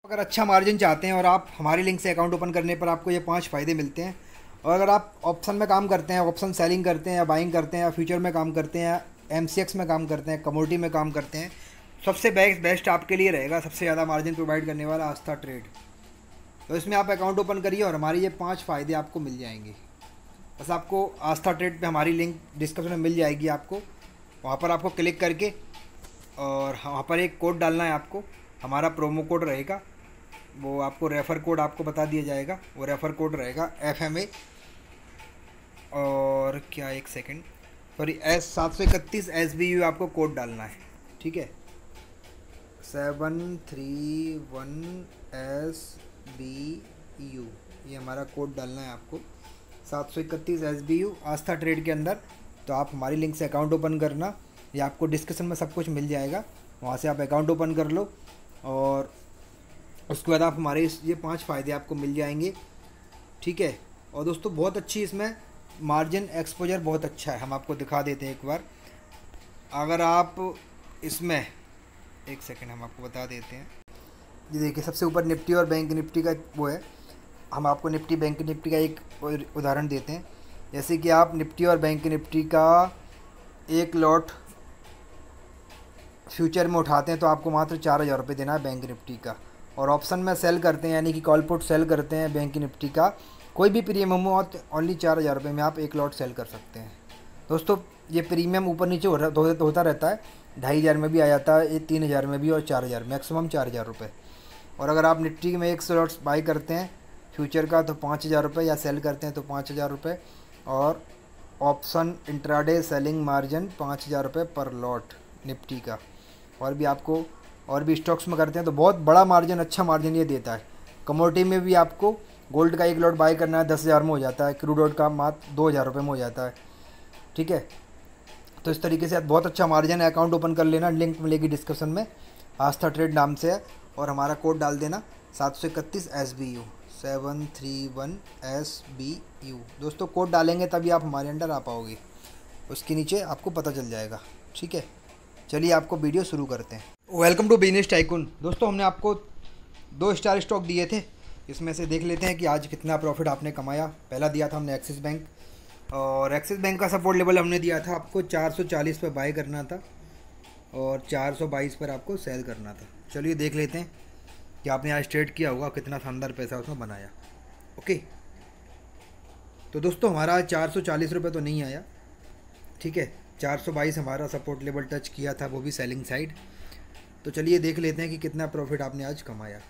अगर अच्छा मार्जिन चाहते हैं और आप हमारी लिंक से अकाउंट ओपन करने पर आपको ये 5 फ़ायदे मिलते हैं। और अगर आप ऑप्शन में काम करते हैं, ऑप्शन सेलिंग करते हैं या बाइंग करते हैं या फ्यूचर में काम करते हैं या एमसीएक्स में काम करते हैं, कमोडिटी में काम करते हैं, सबसे बेस्ट आपके लिए रहेगा सबसे ज़्यादा मार्जिन प्रोवाइड करने वाला आस्था ट्रेड। तो इसमें आप अकाउंट ओपन करिए और हमारी ये 5 फ़ायदे आपको मिल जाएंगे। बस आपको आस्था ट्रेड पे हमारी लिंक डिस्क्रिप्शन में मिल जाएगी आपको, वहाँ पर आपको क्लिक करके और वहाँ पर एक कोड डालना है आपको। हमारा प्रोमो कोड रहेगा, वो आपको रेफ़र कोड आपको बता दिया जाएगा। वो रेफ़र कोड रहेगा FMA और क्या, एक सेकंड, सॉरी, S731 SBU आपको कोड डालना है। ठीक है, 731 SBU ये हमारा कोड डालना है आपको, 731 SBU आस्था ट्रेड के अंदर। तो आप हमारी लिंक से अकाउंट ओपन करना, या आपको डिस्क्रिप्शन में सब कुछ मिल जाएगा, वहाँ से आप अकाउंट ओपन कर लो और उसके बाद आप हमारे ये 5 फ़ायदे आपको मिल जाएंगे। ठीक है, और दोस्तों बहुत अच्छी इसमें मार्जिन एक्सपोजर बहुत अच्छा है। हम आपको दिखा देते हैं एक बार। अगर आप इसमें, एक सेकंड, हम आपको बता देते हैं। ये देखिए सबसे ऊपर निफ्टी और बैंक निफ्टी का वो है। हम आपको निफ्टी बैंक निफ्टी का एक उदाहरण देते हैं। जैसे कि आप निफ्टी और बैंक निफ्टी का एक लॉट फ्यूचर में उठाते हैं तो आपको मात्र 4,000 रुपये देना है बैंक निफ्टी का। और ऑप्शन में सेल करते हैं, यानी कि कॉल पुट सेल करते हैं बैंक निफ्टी का, कोई भी प्रीमियम हो तो ओनली 4,000 रुपये में आप एक लॉट सेल कर सकते हैं। दोस्तों ये प्रीमियम ऊपर नीचे होता रहता है, 2,500 में भी आ जाता है, ये 3,000 में भी, और 4,000, मैक्सिमम 4,000 रुपये। और अगर आप निफ्टी में एक लॉट्स बाई करते हैं फ्यूचर का तो 5,000 रुपये, या सेल करते हैं तो 5,000 रुपये। और ऑप्शन इंट्राडे सेलिंग मार्जिन 5,000 रुपये पर लॉट निफ्टी का। और भी आपको और भी स्टॉक्स में करते हैं तो बहुत बड़ा मार्जिन, अच्छा मार्जिन ये देता है। कमोडिटी में भी आपको गोल्ड का एक लॉट बाई करना है 10,000 में हो जाता है, क्रूड ऑयल का मात्र 2,000 रुपये में हो जाता है। ठीक है, तो इस तरीके से बहुत अच्छा मार्जिन है। अकाउंट ओपन कर लेना, लिंक मिलेगी डिस्क्रिप्शन में, आस्था ट्रेड नाम से है। और हमारा कोड डाल देना 731 SBU, 731 SBU। दोस्तों कोड डालेंगे तभी आप हमारे अंडर आ पाओगे, उसके नीचे आपको पता चल जाएगा। ठीक है, चलिए आपको वीडियो शुरू करते हैं। Welcome to business tycoon. दोस्तों हमने आपको 2 स्टार स्टॉक दिए थे, इसमें से देख लेते हैं कि आज कितना प्रॉफिट आपने कमाया। पहला दिया था हमने एक्सिस बैंक, और एक्सिस बैंक का सपोर्ट लेवल हमने दिया था आपको 440 पर बाय करना था और 422 पर आपको सेल करना था। चलिए देख लेते हैं कि आपने आज ट्रेड किया होगा, कितना शानदार पैसा उसमें बनाया। ओके, तो दोस्तों हमारा 440 रुपये तो नहीं आया। ठीक है, 422 हमारा सपोर्ट लेवल टच किया था, वो भी सेलिंग साइड। तो चलिए देख लेते हैं कि कितना प्रॉफिट आपने आज कमाया।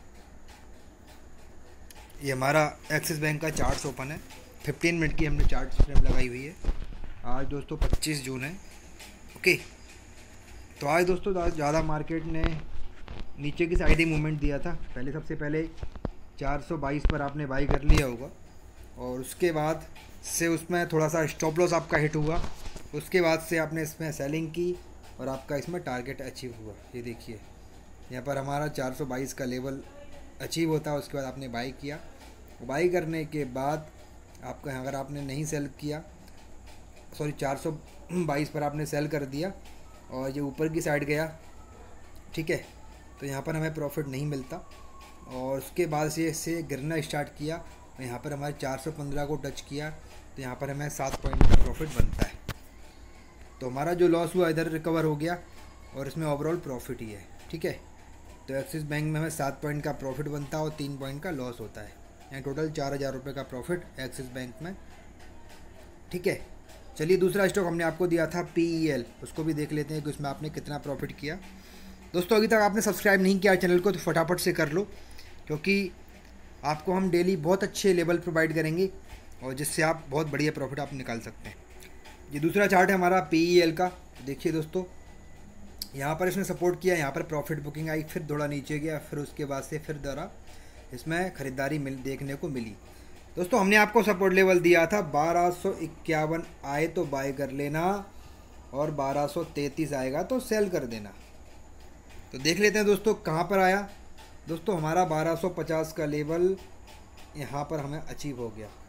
ये हमारा एक्सिस बैंक का चार्ट्स ओपन है, 15 मिनट की हमने चार्ट फ्रेम लगाई हुई है। आज दोस्तों 25 जून है। ओके, तो आज दोस्तों ज़्यादा मार्केट ने नीचे की साइड ही मूवमेंट दिया था। पहले सबसे पहले 422 पर आपने बाई कर लिया होगा, और उसके बाद से उसमें थोड़ा सा स्टॉप लॉस आपका हिट हुआ। उसके बाद से आपने इसमें सेलिंग की और आपका इसमें टारगेट अचीव हुआ। ये देखिए यहाँ पर हमारा 422 का लेवल अचीव होता है। उसके बाद आपने बाई किया, बाई करने के बाद आपका, अगर आपने नहीं सेल किया, सॉरी 422 पर आपने सेल कर दिया और ये ऊपर की साइड गया, ठीक है, तो यहाँ पर हमें प्रॉफिट नहीं मिलता। और उसके बाद से इससे गिरना स्टार्ट किया और यहाँ पर हमारे 415 को टच किया, तो यहाँ पर हमें 7 पॉइंट का प्रॉफिट बनता है। तो हमारा जो लॉस हुआ इधर रिकवर हो गया और इसमें ओवरऑल प्रॉफिट ही है। ठीक है, तो एक्सिस बैंक में हमें 7 पॉइंट का प्रॉफिट बनता है और 3 पॉइंट का लॉस होता है, यानी टोटल 4,000 रुपये का प्रॉफिट एक्सिस बैंक में। ठीक है, चलिए दूसरा स्टॉक हमने आपको दिया था PEL, उसको भी देख लेते हैं कि उसमें आपने कितना प्रॉफिट किया। दोस्तों अभी तक आपने सब्सक्राइब नहीं किया चैनल को तो फटाफट से कर लो, क्योंकि आपको हम डेली बहुत अच्छे लेवल प्रोवाइड करेंगे और जिससे आप बहुत बढ़िया प्रॉफिट आप निकाल सकते हैं। ये दूसरा चार्ट है हमारा PEL का। देखिए दोस्तों, यहाँ पर इसने सपोर्ट किया, यहाँ पर प्रॉफिट बुकिंग आई, फिर थोड़ा नीचे गया, फिर उसके बाद से फिर दोबारा इसमें ख़रीदारी देखने को मिली। दोस्तों हमने आपको सपोर्ट लेवल दिया था 1251 आए तो बाय कर लेना और 1233 आएगा तो सेल कर देना। तो देख लेते हैं दोस्तों कहाँ पर आया। दोस्तों हमारा 1250 का लेवल यहाँ पर हमें अचीव हो गया।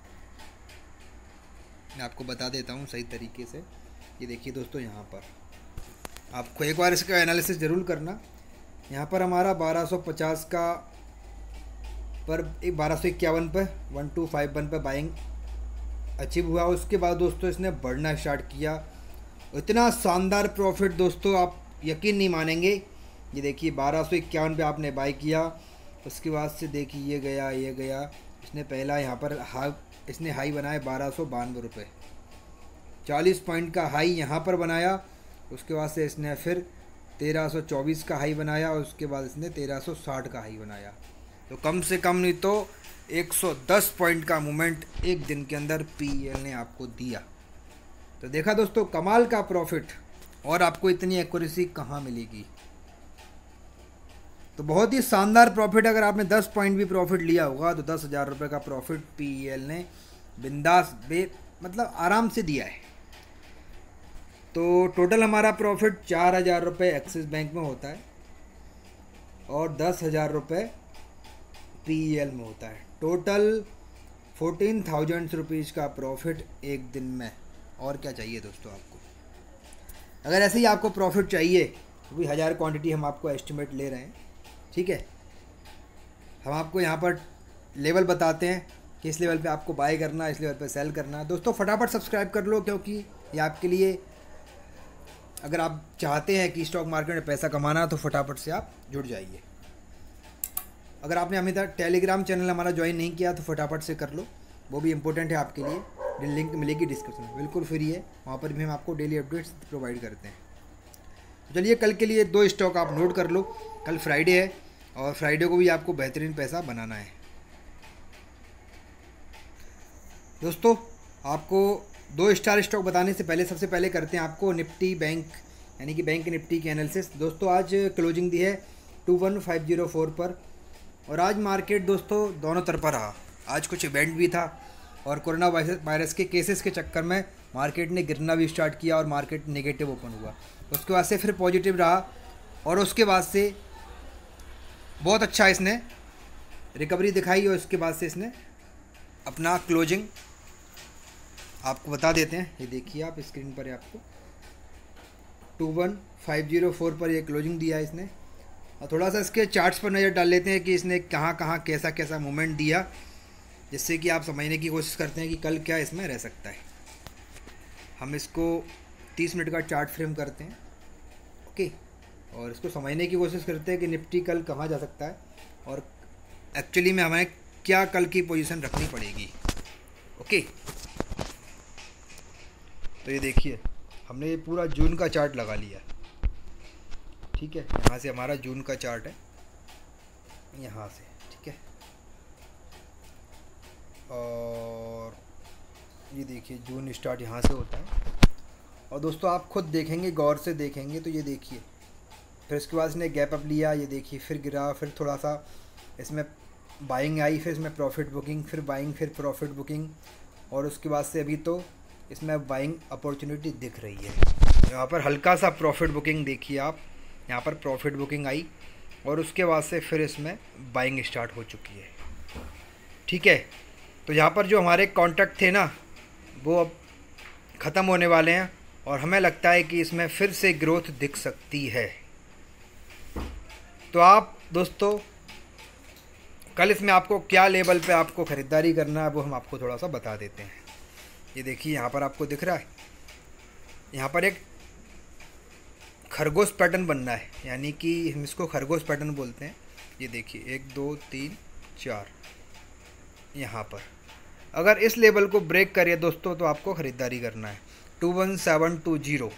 मैं आपको बता देता हूँ सही तरीके से। ये देखिए दोस्तों, यहाँ पर आपको एक बार इसका एनालिसिस ज़रूर करना। यहाँ पर हमारा 1250 का पर एक 1251 पर 1251 पर बाइंग अचीव हुआ। उसके बाद दोस्तों इसने बढ़ना स्टार्ट किया। इतना शानदार प्रॉफिट दोस्तों, आप यकीन नहीं मानेंगे। ये देखिए 1251 पे आपने बाई किया, उसके बाद से देखिए ये गया, इसने पहला यहाँ पर इसने हाई बनाया 1292 रुपये, 40 पॉइंट का हाई यहाँ पर बनाया। उसके बाद से इसने फिर 1324 का हाई बनाया और उसके बाद इसने 1360 का हाई बनाया। तो कम से कम नहीं तो 110 पॉइंट का मूवमेंट एक दिन के अंदर PEL ने आपको दिया। तो देखा दोस्तों कमाल का प्रॉफिट, और आपको इतनी एक्यूरेसी कहाँ मिलेगी। तो बहुत ही शानदार प्रॉफिट। अगर आपने 10 पॉइंट भी प्रॉफिट लिया होगा तो 10,000 रुपये का प्रॉफिट PEL ने बिंदास मतलब आराम से दिया है। तो टोटल हमारा प्रॉफिट 4,000 रुपये एक्सिस बैंक में होता है और 10,000 रुपये PEL में होता है। टोटल 14,000 रुपीज़ का प्रॉफिट एक दिन में। और क्या चाहिए दोस्तों आपको। अगर ऐसे ही आपको प्रॉफिट चाहिए तो भी 1000 क्वांटिटी हम आपको एस्टिमेट ले रहे हैं, ठीक है। हम आपको यहाँ पर लेवल बताते हैं कि इस लेवल पे आपको बाय करना है, इस लेवल पे सेल करना है। दोस्तों फटाफट सब्सक्राइब कर लो, क्योंकि ये आपके लिए, अगर आप चाहते हैं कि स्टॉक मार्केट में पैसा कमाना तो फटाफट से आप जुड़ जाइए। अगर आपने अभी तक टेलीग्राम चैनल हमारा ज्वाइन नहीं किया तो फटाफट से कर लो, वो भी इम्पोर्टेंट है आपके लिए। लिंक मिलेगी डिस्क्रिप्शन में, बिल्कुल फ्री है, वहाँ पर भी हम आपको डेली अपडेट्स प्रोवाइड करते हैं। तो चलिए कल के लिए 2 स्टॉक आप नोट कर लो। कल फ्राइडे है और फ्राइडे को भी आपको बेहतरीन पैसा बनाना है। दोस्तों आपको 2 स्टार स्टॉक बताने से पहले सबसे पहले करते हैं आपको निफ्टी बैंक यानी कि बैंक निफ्टी की एनालिसिस। दोस्तों आज क्लोजिंग दी है 21,504 पर और आज मार्केट दोस्तों दोनों तरफा रहा। आज कुछ इवेंट भी था और कोरोना वायरस के केसेस के चक्कर में मार्केट ने गिरना भी स्टार्ट किया और मार्केट नेगेटिव ओपन हुआ। उसके बाद से फिर पॉजिटिव रहा और उसके बाद से बहुत अच्छा इसने रिकवरी दिखाई और उसके बाद से इसने अपना क्लोजिंग आपको बता देते हैं। ये देखिए आप स्क्रीन पर है, आपको 21,504 पर ये क्लोजिंग दिया है इसने। और थोड़ा सा इसके चार्ट्स पर नज़र डाल लेते हैं कि इसने कहाँ कहाँ कैसा कैसा मूवमेंट दिया, जिससे कि आप समझने की कोशिश करते हैं कि कल क्या इसमें रह सकता है। हम इसको 30 मिनट का चार्ट फ्रेम करते हैं, ओके, और इसको समझने की कोशिश करते हैं कि निफ्टी कल कहाँ जा सकता है और एक्चुअली में हमें क्या कल की पोजीशन रखनी पड़ेगी, ओके। तो ये देखिए हमने ये पूरा जून का चार्ट लगा लिया, ठीक है। यहाँ से हमारा जून का चार्ट है, यहाँ से, ठीक है। और ये देखिए जून स्टार्ट यहाँ से होता है और दोस्तों आप खुद देखेंगे, गौर से देखेंगे तो ये देखिए फिर उसके बाद इसने गैप अप लिया, ये देखिए फिर गिरा, फिर थोड़ा सा इसमें बाइंग आई, फिर इसमें प्रॉफिट बुकिंग, फिर बाइंग, फिर प्रॉफिट बुकिंग और उसके बाद से अभी तो इसमें बाइंग अपॉर्चुनिटी दिख रही है। यहाँ पर हल्का सा प्रॉफिट बुकिंग देखिए आप, यहाँ पर प्रॉफिट बुकिंग आई और उसके बाद से फिर इसमें बाइंग स्टार्ट हो चुकी है, ठीक है। तो यहाँ पर जो हमारे कॉन्ट्रैक्ट थे ना वो अब ख़त्म होने वाले हैं और हमें लगता है कि इसमें फिर से ग्रोथ दिख सकती है। तो आप दोस्तों कल इसमें आपको क्या लेवल पे आपको ख़रीदारी करना है वो हम आपको थोड़ा सा बता देते हैं। ये देखिए यहाँ पर आपको दिख रहा है, यहाँ पर एक खरगोश पैटर्न बनना है, यानी कि हम इसको खरगोश पैटर्न बोलते हैं। ये देखिए 1 2 3 4, यहाँ पर अगर इस लेवल को ब्रेक करिए दोस्तों तो आपको ख़रीदारी करना है 21720।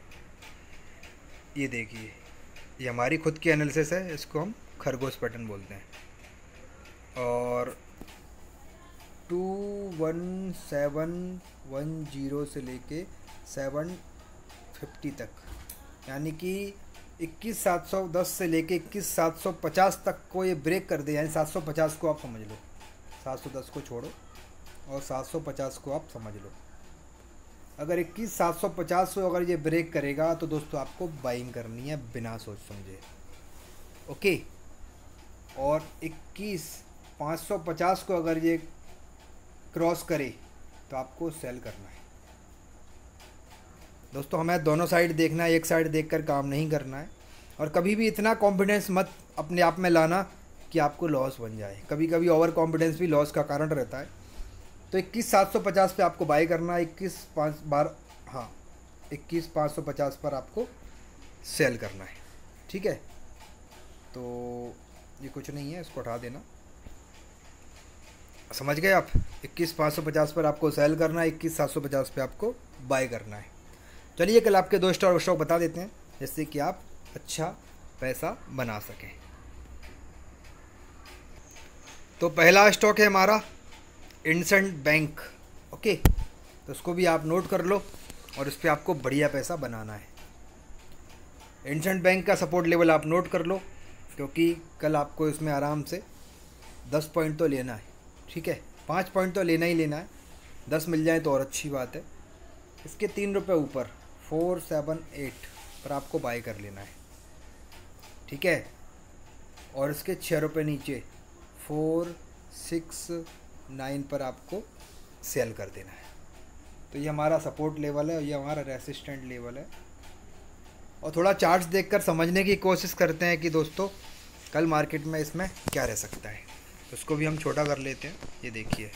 ये देखिए ये हमारी खुद की एनालिसिस है, इसको हम खरगोश पैटर्न बोलते हैं। और 21710 से लेके 750 तक, यानी कि 21,710 से लेके 21,750 तक को ये ब्रेक कर दे, यानी 750 को आप समझ लो, 710 को छोड़ो और 750 को आप समझ लो। अगर 21,750 को अगर ये ब्रेक करेगा तो दोस्तों आपको बाइंग करनी है बिना सोच समझे, ओके। और 21,550 को अगर ये क्रॉस करे तो आपको सेल करना है। दोस्तों हमें दोनों साइड देखना है, एक साइड देखकर काम नहीं करना है। और कभी भी इतना कॉन्फिडेंस मत अपने आप में लाना कि आपको लॉस बन जाए। कभी कभी ओवर कॉन्फिडेंस भी लॉस का कारण रहता है। तो 21,750 पे आपको बाय करना है, 21,550 पर आपको सेल करना है। ठीक है, तो ये कुछ नहीं है, इसको हटा देना। समझ गए आप? 21,550 पर आपको सेल करना है, 21,750 पे आपको बाय करना है। चलिए कल आपके 2 स्टॉक बता देते हैं जिससे कि आप अच्छा पैसा बना सकें। तो पहला स्टॉक है हमारा इंडसइंड बैंक। ओके, तो उसको भी आप नोट कर लो और इस पर आपको बढ़िया पैसा बनाना है। इंडसइंड बैंक का सपोर्ट लेवल आप नोट कर लो, क्योंकि कल आपको इसमें आराम से 10 पॉइंट तो लेना है। ठीक है, 5 पॉइंट तो लेना ही लेना है, 10 मिल जाए तो और अच्छी बात है। इसके 3 रुपये ऊपर 478 पर आपको बाय कर लेना है। ठीक है, और इसके 6 रुपये नीचे 469 पर आपको सेल कर देना है। तो ये हमारा सपोर्ट लेवल है और ये हमारा रेसिस्टेंट लेवल है। और थोड़ा चार्ट्स देखकर समझने की कोशिश करते हैं कि दोस्तों कल मार्केट में इसमें क्या रह सकता है। उसको भी हम छोटा कर लेते हैं। ये देखिए,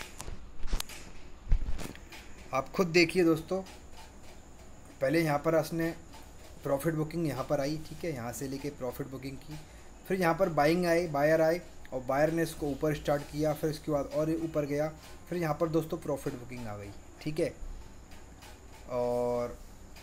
आप खुद देखिए दोस्तों, पहले यहाँ पर उसने प्रॉफिट बुकिंग यहाँ पर आई। ठीक है, यहाँ से लेके प्रॉफिट बुकिंग की, फिर यहाँ पर बाइंग आई, बायर आए और बायर ने इसको ऊपर स्टार्ट किया, फिर इसके बाद और ऊपर गया, फिर यहाँ पर दोस्तों प्रॉफिट बुकिंग आ गई। ठीक है, और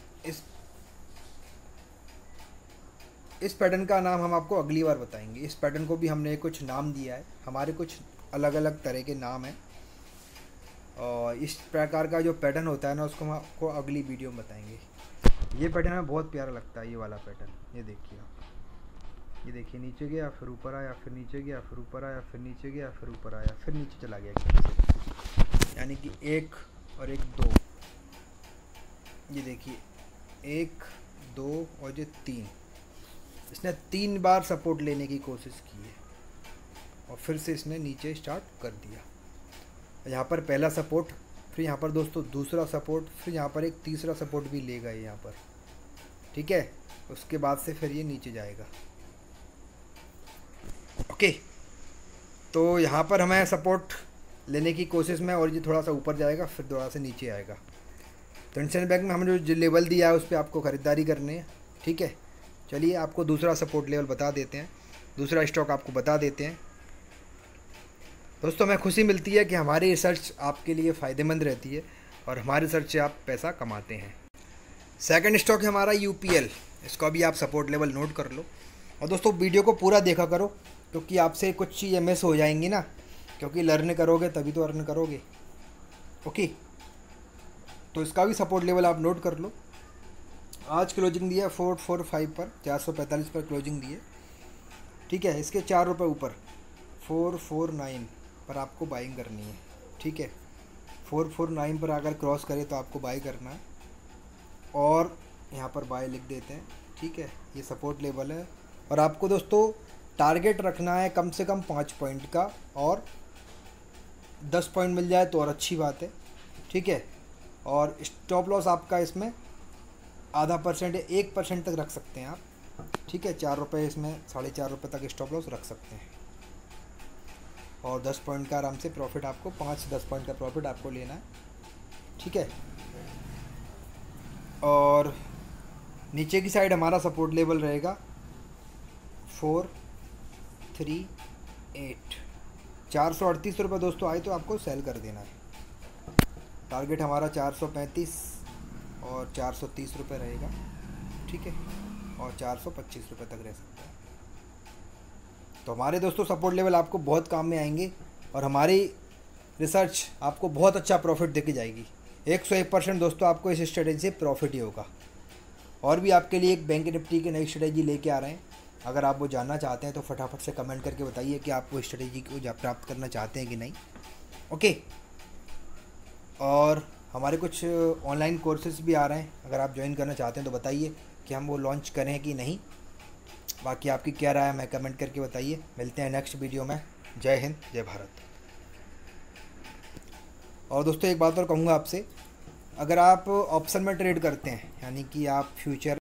इस पैटर्न का नाम हम आपको अगली बार बताएंगे। इस पैटर्न को भी हमने कुछ नाम दिया है, हमारे कुछ अलग अलग तरह के नाम हैं, और इस प्रकार का जो पैटर्न होता है ना, उसको हम आपको अगली वीडियो में बताएंगे। ये पैटर्न हमें बहुत प्यारा लगता है, ये वाला पैटर्न। ये देखिए आप, ये देखिए, नीचे गया फिर ऊपर आया, फिर नीचे गया फिर ऊपर आया, फिर नीचे गया फिर ऊपर आया, फिर नीचे चला गया एकदम से। यानी कि 1 और 1 2, ये देखिए 1 2 और ये 3, इसने 3 बार सपोर्ट लेने की कोशिश की है और फिर से इसने नीचे स्टार्ट कर दिया। यहाँ पर पहला सपोर्ट, फिर यहाँ पर दोस्तों दूसरा सपोर्ट, फिर यहाँ पर एक तीसरा सपोर्ट भी ले गए यहाँ पर। ठीक है, उसके बाद से फिर ये नीचे जाएगा। ओके, तो यहाँ पर हमें सपोर्ट लेने की कोशिश में, और ये थोड़ा सा ऊपर जाएगा फिर थोड़ा सा नीचे आएगा। तो इंडसइंड बैंक में हमने जो लेवल दिया है उस पर आपको ख़रीदारी करनी है। ठीक है, चलिए आपको दूसरा सपोर्ट लेवल बता देते हैं, दूसरा स्टॉक आपको बता देते हैं। दोस्तों हमें खुशी मिलती है कि हमारी रिसर्च आपके लिए फ़ायदेमंद रहती है और हमारी रिसर्च से आप पैसा कमाते हैं। सेकंड स्टॉक है हमारा यूपीएल, इसका भी आप सपोर्ट लेवल नोट कर लो। और दोस्तों वीडियो को पूरा देखा करो, क्योंकि आपसे कुछ चीज़ें मिस हो जाएंगी ना, क्योंकि लर्न करोगे तभी तो अर्न करोगे। ओके, तो इसका भी सपोर्ट लेवल आप नोट कर लो। आज क्लोजिंग दिया 445 पर, 445 पर क्लोजिंग दी है। ठीक है, इसके 4 रुपये ऊपर 449 पर आपको बाइंग करनी है। ठीक है, 449 पर अगर क्रॉस करे तो आपको बाई करना है, और यहाँ पर बाय लिख देते हैं। ठीक है, ये सपोर्ट लेवल है और आपको दोस्तों टारगेट रखना है कम से कम 5 पॉइंट का, और 10 पॉइंट मिल जाए तो और अच्छी बात है। ठीक है, और स्टॉप लॉस आपका इसमें ½ या 1% तक रख सकते हैं आप। ठीक है, 4 रुपये, इसमें 4.5 रुपये तक स्टॉप लॉस रख सकते हैं, और 10 पॉइंट का आराम से प्रॉफिट आपको, 5 से 10 पॉइंट का प्रॉफिट आपको लेना है। ठीक है, और नीचे की साइड हमारा सपोर्ट लेवल रहेगा 438, 438 रुपये दोस्तों आए तो आपको सेल कर देना है। टारगेट हमारा 435 और 430 रुपये रहेगा। ठीक है, और 425 रुपये तक रह सकता है। तो हमारे दोस्तों सपोर्ट लेवल आपको बहुत काम में आएंगे और हमारी रिसर्च आपको बहुत अच्छा प्रॉफिट देके जाएगी। 101% दोस्तों आपको इस स्ट्रेटेजी से प्रॉफिट ही होगा। और भी आपके लिए एक बैंक निफ्टी की नई स्ट्रेटेजी लेके आ रहे हैं, अगर आप वो जानना चाहते हैं तो फटाफट से कमेंट करके बताइए कि आप वो स्ट्रेटेजी को प्राप्त करना चाहते हैं कि नहीं। ओके, और हमारे कुछ ऑनलाइन कोर्सेज भी आ रहे हैं, अगर आप ज्वाइन करना चाहते हैं तो बताइए कि हम वो लॉन्च करें कि नहीं। बाकी आपकी क्या राय है हमें कमेंट करके बताइए। मिलते हैं नेक्स्ट वीडियो में। जय हिंद, जय भारत। और दोस्तों एक बात और कहूँगा आपसे, अगर आप ऑप्शन में ट्रेड करते हैं, यानी कि आप फ्यूचर